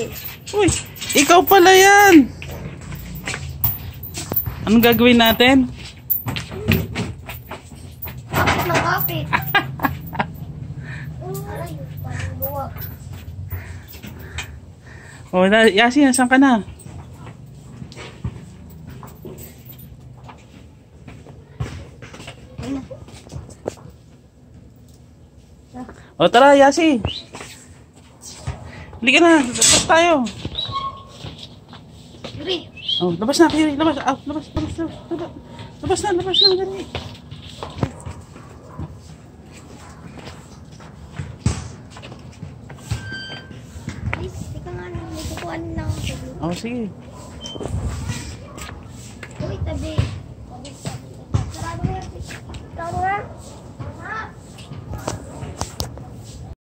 Uy, ikaw pala yan. Anong gagawin natin? Kapit ng kapit. Aray, parang luwag. Oh, Yasi, nasan ka na? O tara, Yasi. Halika na, labas tayo. Yuri. Oh, labas na, Yuri, labas. Ah, labas na, dali. Please, tika nga lang. May kukuhaan lang ako. Oh, sige. Uy, tabi. Sarado mo yan. Sarado mo yan.